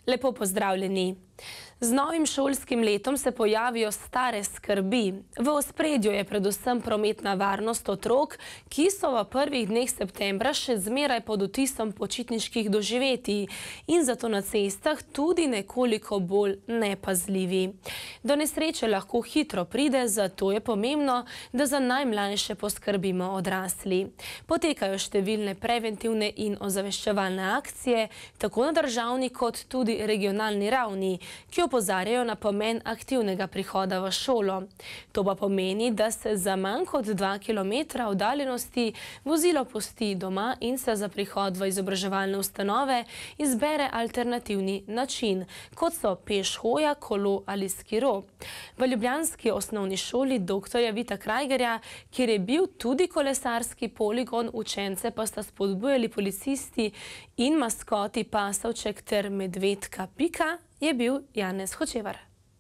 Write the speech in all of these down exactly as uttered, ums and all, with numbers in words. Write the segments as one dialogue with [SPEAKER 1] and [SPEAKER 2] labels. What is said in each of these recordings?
[SPEAKER 1] Lepo pozdravljeni. Z novim šolskim letom se pojavijo stare skrbi. V ospredju je predvsem prometna varnost otrok, ki so v prvih dneh septembra še zmeraj pod vtisom počitniških doživetij in zato na cestah tudi nekoliko bolj nepazljivi. Do nesreče lahko hitro pride, zato je pomembno, da za najmlajše poskrbimo odrasli. Potekajo številne preventivne in ozaveščevalne akcije, tako na državni kot tudi regionalni ravni, ki opozarjajo na pomen aktivnega prihoda v šolo. To pa pomeni, da se za manj kot dva kilometra oddaljenosti vozilo pusti doma in se za prihod v izobraževalne ustanove izbere alternativni način, kot so peš hoja, kolo ali skiro. V ljubljanski osnovni šoli doktorja Vita Krajgerja, kjer je bil tudi kolesarski poligon, učence pa sta spodbujali policisti in maskoti Pasovček ter medvedka Pika, je bil Janez Hočevar.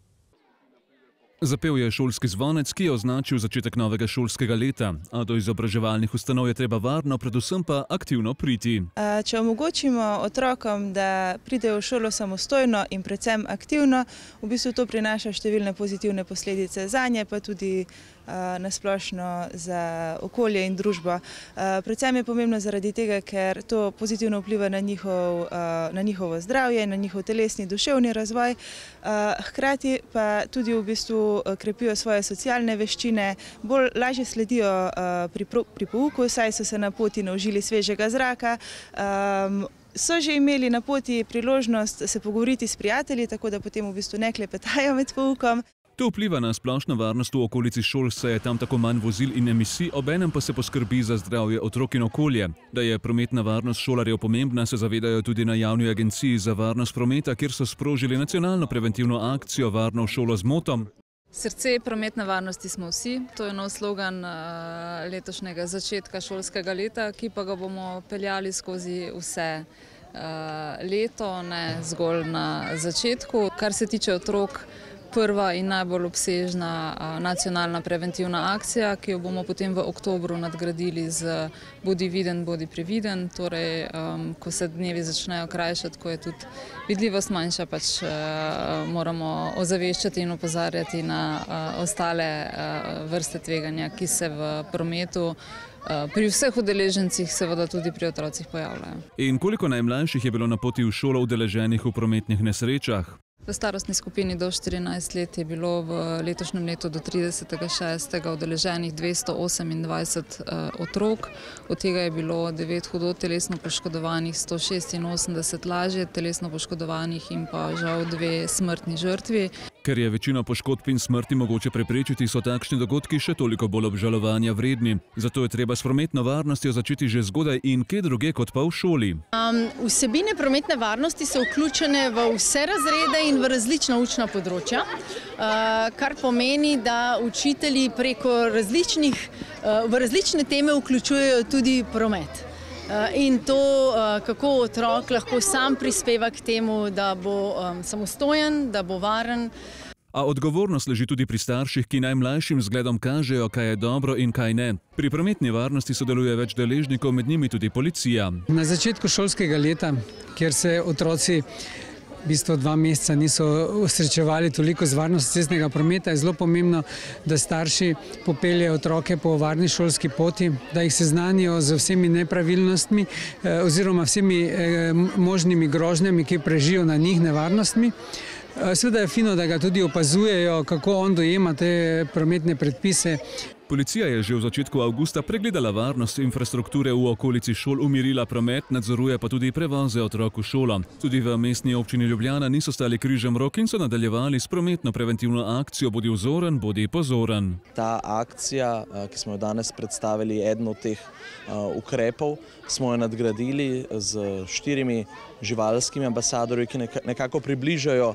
[SPEAKER 2] Zapel je šolski zvonec, ki je označil začetek novega šolskega leta, a do izobraževalnih ustanov je treba varno, predvsem pa aktivno priti.
[SPEAKER 3] Če omogočimo otrokom, da pridejo v šolo samostojno in predvsem aktivno, v bistvu to prinaša številne pozitivne posledice zanje, pa tudi nasplošno za okolje in družbo. Predvsem je pomembno zaradi tega, ker to pozitivno vpliva na njihov, na njihovo zdravje, na njihov telesni, duševni razvoj, hkrati pa tudi v bistvu krepijo svoje socialne veščine, bolj lažje sledijo pri, pri pouku, saj so se na poti naužili svežega zraka, so že imeli na poti priložnost se pogovoriti s prijatelji, tako da potem v bistvu ne klepetajo med poukom.
[SPEAKER 2] To vpliva na splošno varnost v okolici šol, saj je tam tako manj vozil in emisij, obenem pa se poskrbi za zdravje otrok in okolje. Da je prometna varnost šolarjev pomembna, se zavedajo tudi na Javni agenciji za varnost prometa, kjer so sprožili nacionalno preventivno akcijo Varno v šolo z motom.
[SPEAKER 4] Srce prometne varnosti smo vsi. To je nov slogan letošnjega začetka šolskega leta, ki pa ga bomo peljali skozi vse leto, ne zgolj na začetku. Kar se tiče otrok, prva in najbolj obsežna nacionalna preventivna akcija, ki jo bomo potem v oktobru nadgradili z bodi viden, bodi previden. Torej, ko se dnevi začnejo krajšati, ko je tudi vidljivost manjša, pač moramo ozaveščati in opozarjati na ostale vrste tveganja, ki se v prometu pri vseh udeležencih, seveda tudi pri otrocih, pojavljajo.
[SPEAKER 2] In koliko najmlajših je bilo na poti v šolo udeleženih v prometnih nesrečah?
[SPEAKER 4] V starostni skupini do štirinajst let je bilo v letošnjem letu do tridesetega šestega udeleženih dvesto osemindvajset otrok, od tega je bilo devet hudo telesno poškodovanih, sto šestinosemdeset lažje telesno poškodovanih in pa žal dve smrtni žrtvi.
[SPEAKER 2] Ker je večino poškodb in smrti mogoče preprečiti, so takšni dogodki še toliko bolj obžalovanja vredni. Zato je treba s prometno varnostjo začeti že zgodaj in kje druge kot pa v šoli.
[SPEAKER 5] Um, vsebine prometne varnosti so vključene v vse razrede in v različna učna področja, uh, kar pomeni, da učitelji preko različnih, uh, v različne teme vključujejo tudi promet. In to, kako otrok lahko sam prispeva k temu, da bo samostojen, da bo varen.
[SPEAKER 2] A odgovornost leži tudi pri starših, ki najmlajšim zgledom kažejo, kaj je dobro in kaj ne. Pri prometni varnosti sodeluje več deležnikov, med njimi tudi policija.
[SPEAKER 6] Na začetku šolskega leta, kjer se otroci v bistvu dva meseca niso srečevali toliko z varnostjo cestnega prometa, je zelo pomembno, da starši popeljejo otroke po varni šolski poti, da jih seznanijo z vsemi nepravilnostmi oziroma vsemi možnimi grožnjami, ki prežijo na njih, nevarnostmi. Seveda je fino, da ga tudi opazujejo, kako on dojema te prometne predpise.
[SPEAKER 2] Policija je že v začetku avgusta pregledala varnost infrastrukture v okolici šol, umirila promet, nadzoruje pa tudi prevoze otrok v šolo. Tudi v mestni občini Ljubljana niso stali križem rok in so nadaljevali s prometno preventivno akcijo Bodi vzoren, bodi pozoren.
[SPEAKER 7] Ta akcija, ki smo jo danes predstavili, eden od teh ukrepov, smo jo nadgradili z štirimi živalskimi ambasadorji, ki nekako približajo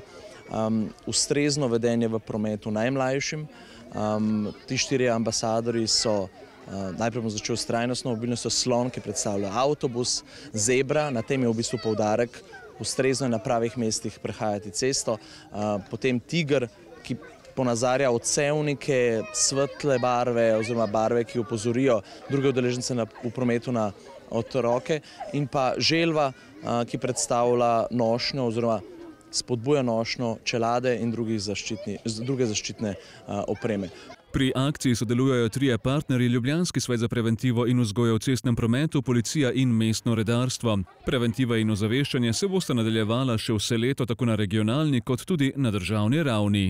[SPEAKER 7] ustrezno vedenje v prometu najmlajšim. Um, ti štirje ambasadori so, uh, najprej bom začel s trajnostno mobilnostjo, slon, ki predstavlja avtobus, zebra, na tem je v bistvu poudarek, ustrezno je na pravih mestih prehajati cesto, uh, potem tiger, ki ponazarja odsevnike, svetle barve oziroma barve, ki opozorijo druge udeležence v prometu na otroke, in pa želva, ki predstavlja nošnjo oziroma spodbuja nošnjo čelade in druge zaščitne opreme.
[SPEAKER 2] Pri akciji sodelujejo trije partnerji, Ljubljanski svet za preventivo in vzgojo v cestnem prometu, policija in mestno redarstvo. Preventiva in ozaveščanje se bosta nadaljevala še vse leto tako na regionalni kot tudi na državni ravni.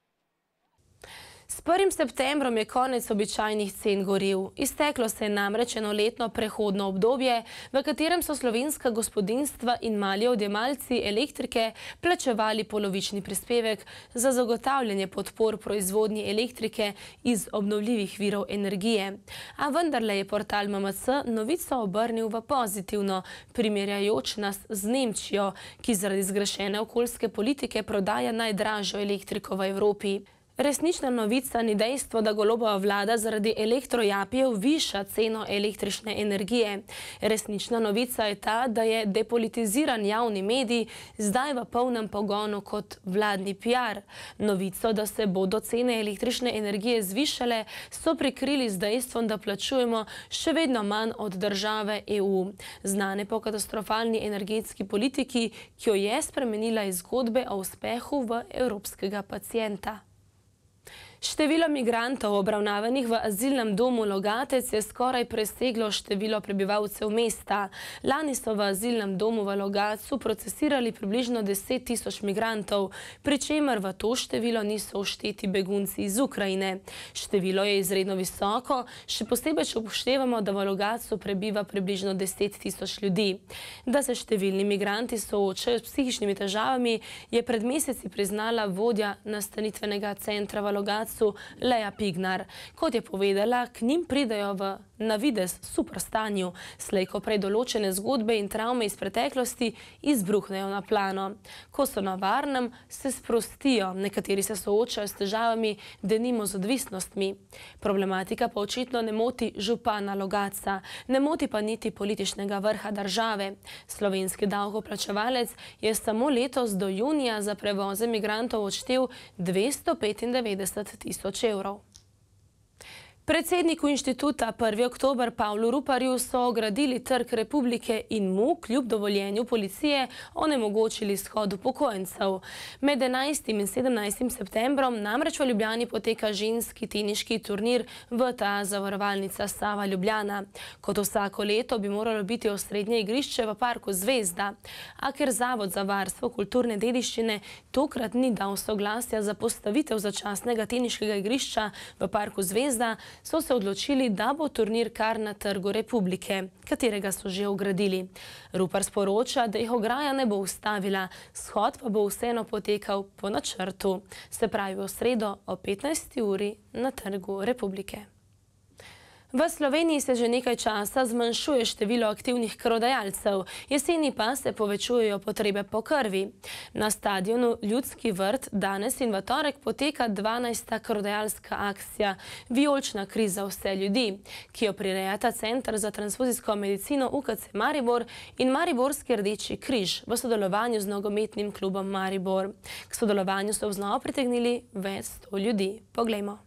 [SPEAKER 1] S prvim septembrom je konec običajnih cen goriv. Izteklo se je namreč enoletno prehodno obdobje, v katerem so slovenska gospodinjstva in mali odjemalci elektrike plačevali polovični prispevek za zagotavljanje podpor proizvodnji elektrike iz obnovljivih virov energije. A vendarle je portal M M C novico obrnil v pozitivno, primerjajoč nas z Nemčijo, ki zaradi zgrešene okoljske politike prodaja najdražjo elektriko v Evropi. Resnična novica ni dejstvo, da Golobova vlada zaradi elektrojapijev viša ceno električne energije. Resnična novica je ta, da je depolitiziran javni medij zdaj v polnem pogonu kot vladni P R. Novico, da se bodo cene električne energije zvišale, so prikrili z dejstvom, da plačujemo še vedno manj od države E U, znane po katastrofalni energetski politiki, ki jo je spremenila iz zgodbe o uspehu v evropskega pacienta. Število migrantov obravnavanih v azilnem domu Logatec je skoraj preseglo število prebivalcev mesta. Lani so v azilnem domu v Logatcu procesirali približno deset tisoč migrantov, pri čemer v to število niso všteti begunci iz Ukrajine. Število je izredno visoko, še posebej če upoštevamo, da v Logatcu prebiva približno deset tisoč ljudi. Da se številni migranti soočajo s psihičnimi težavami, je pred meseci priznala vodja nastanitvenega centra v Logatcu Leja Pignar. Kot je povedala, k njim pridejo v navidez super stanju, slej ko prej določene zgodbe in travme iz preteklosti izbruhnejo na plano. Ko so na varnem, se sprostijo, nekateri se soočajo s težavami, denimo z odvisnostmi. Problematika pa očitno ne moti župana Logatca, ne moti pa niti političnega vrha države. Slovenski davkoplačevalec je samo letos do junija za prevoze migrantov odštel dvesto petindevetdeset tisoč evrov. Predsedniku inštituta prvi oktober Pavlu Ruparju so ogradili Trg Republike in mu, kljub dovoljenju policije, onemogočili shod upokojencev. Med enajstim in sedemnajstim septembrom namreč v Ljubljani poteka ženski teniški turnir V T A zavarovalnica Sava Ljubljana. Kot vsako leto bi moralo biti osrednje igrišče v parku Zvezda. A ker Zavod za varstvo kulturne dediščine tokrat ni dal soglasja za postavitev začasnega teniškega igrišča v parku Zvezda, so se odločili, da bo turnir kar na Trgu Republike, katerega so že ogradili. Rupar sporoča, da jih ograja ne bo ustavila, shod pa bo vseeno potekal po načrtu, se pravi v sredo o petnajsti uri na Trgu Republike. V Sloveniji se že nekaj časa zmanjšuje število aktivnih krvodajalcev, jeseni pa se povečujejo potrebe po krvi. Na stadionu Ljudski vrt danes in v torek poteka dvanajsta krvodajalska akcija Vijolična kri za vse ljudi, ki jo prirejata Center za transfuzijsko medicino U K C Maribor in Mariborski Rdeči križ v sodelovanju z nogometnim klubom Maribor. K sodelovanju so vznova pritegnili več sto ljudi. Poglejmo.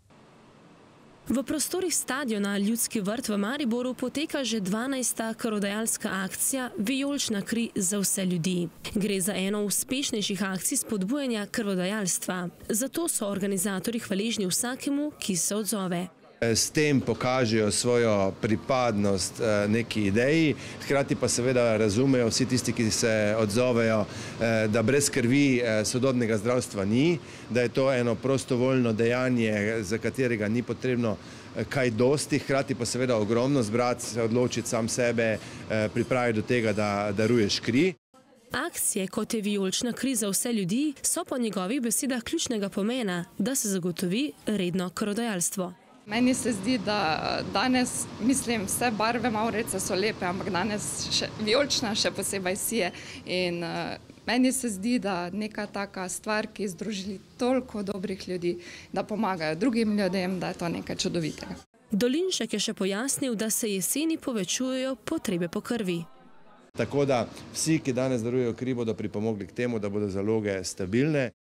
[SPEAKER 1] V prostorih stadiona Ljudski vrt v Mariboru poteka že dvanajsta krvodajalska akcija Vijolična kri za vse ljudi. Gre za eno uspešnejših akcij spodbujanja krvodajalstva. Zato so organizatorji hvaležni vsakemu, ki se odzove.
[SPEAKER 8] S tem pokažejo svojo pripadnost neki ideji, hkrati pa seveda razumejo vsi tisti, ki se odzovejo, da brez krvi sodobnega zdravstva ni, da je to eno prostovoljno dejanje, za katerega ni potrebno kaj dosti, hkrati pa seveda ogromno zbrati, se odločiti sam sebe, pripraviti do tega, da daruješ kri.
[SPEAKER 1] Akcije, kot je Vijolična kri za vse ljudi, so po njegovih besedah ključnega pomena, da se zagotovi redno krvodajalstvo.
[SPEAKER 9] Meni se zdi, da danes, mislim, vse barve Maurice so lepe, ampak danes še, vijolična še posebej sije. In uh, meni se zdi, da neka taka stvar, ki združi toliko dobrih ljudi, da pomagajo drugim ljudem, da je to nekaj čudovitega.
[SPEAKER 1] Dolinšek je še pojasnil, da se jeseni povečujejo potrebe po krvi.
[SPEAKER 8] Tako da vsi, ki danes darujejo kri, bodo pripomogli k temu, da bodo zaloge stabilne.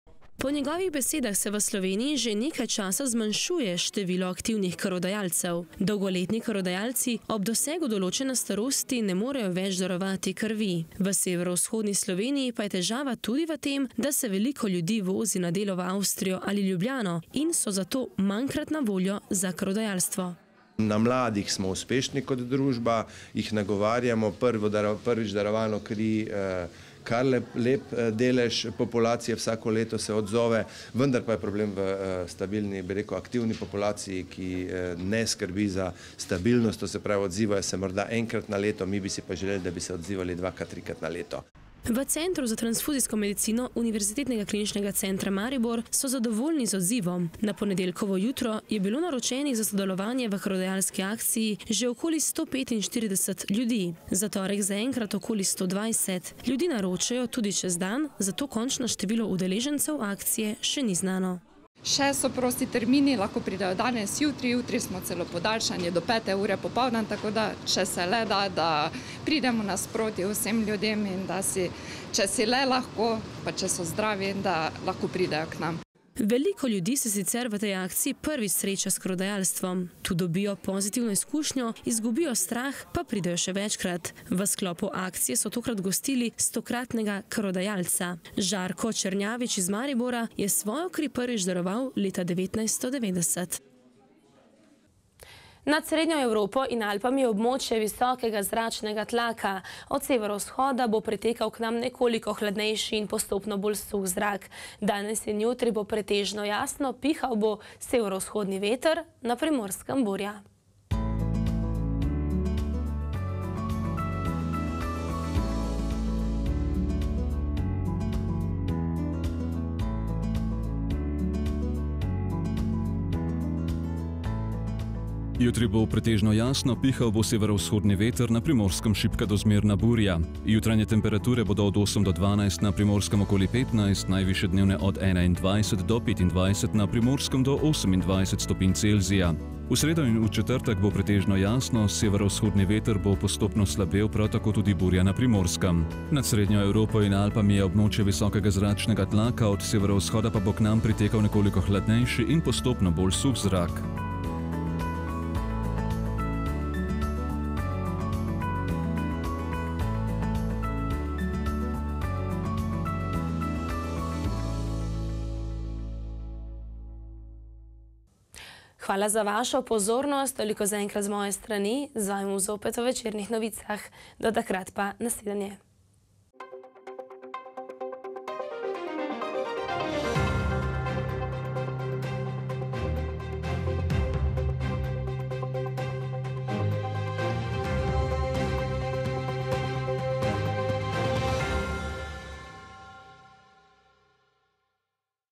[SPEAKER 1] Po njegovih besedah se v Sloveniji že nekaj časa zmanjšuje število aktivnih krvodajalcev. Dolgoletni krvodajalci ob dosegu določene starosti ne morejo več darovati krvi. V severovzhodni Sloveniji pa je težava tudi v tem, da se veliko ljudi vozi na delo v Avstrijo ali Ljubljano in so zato manjkrat na voljo za krvodajalstvo.
[SPEAKER 8] Na mladih smo uspešni kot družba, jih nagovarjamo, prvič darovalno kri, kar lep, lep delež populacije vsako leto se odzove, vendar pa je problem v stabilni, bi rekel, aktivni populaciji, ki ne skrbi za stabilnost, to se pravi, odzivajo se morda enkrat na leto, mi bi si pa želeli, da bi se odzivali dvakrat, trikrat na leto.
[SPEAKER 1] V Centru za transfuzijsko medicino Univerzitetnega kliničnega centra Maribor so zadovoljni z odzivom. Na ponedeljkovo jutro je bilo naročenih za sodelovanje v krvodajalski akciji že okoli sto petinštirideset ljudi. Za torek zaenkrat okoli sto dvajset. Ljudi naročajo tudi čez dan, zato končno število udeležencev akcije še ni znano.
[SPEAKER 9] Še so prosti termini, lahko pridejo danes, jutri, jutri smo celo podaljšanje do pete ure popoldan, tako da če se le da, da pridemo nasproti vsem ljudem in da si, če si le lahko, pa če so zdravi, da lahko pridejo k nam.
[SPEAKER 1] Veliko ljudi se sicer v tej akciji prvič sreča s krvodajalstvom. Tu dobijo pozitivno izkušnjo, izgubijo strah, pa pridejo še večkrat. V sklopu akcije so tokrat gostili stokratnega krvodajalca. Žarko Černjavič iz Maribora je svojo kri prvič daroval leta devetnajststo devetdeset. Nad Srednjo Evropo in Alpami je območje visokega zračnega tlaka. Od severovzhoda bo pritekal k nam nekoliko hladnejši in postopno bolj suh zrak. Danes in jutri bo pretežno jasno, pihal bo severovzhodni veter, na Primorskem burja.
[SPEAKER 2] Jutri bo pretežno jasno, pihal bo severovzhodni veter, na Primorskem šibka do zmerna burja. Jutranje temperature bodo od osem do dvanajst, na Primorskem okoli petnajst, najvišje dnevne od enaindvajset do petindvajset, na Primorskem do osemindvajset stopinj Celzija. V sredo in v četrtek bo pretežno jasno, severovzhodni veter bo postopno slabel, prav tako tudi burja na Primorskem. Nad Srednjo Evropo in Alpami je območje visokega zračnega tlaka, od severovzhoda pa bo k nam pritekal nekoliko hladnejši in postopno bolj suh zrak.
[SPEAKER 1] Hvala za vašo pozornost, toliko zaenkrat z moje strani, z vami zopet v večernih novicah. Do takrat pa nasvidenje.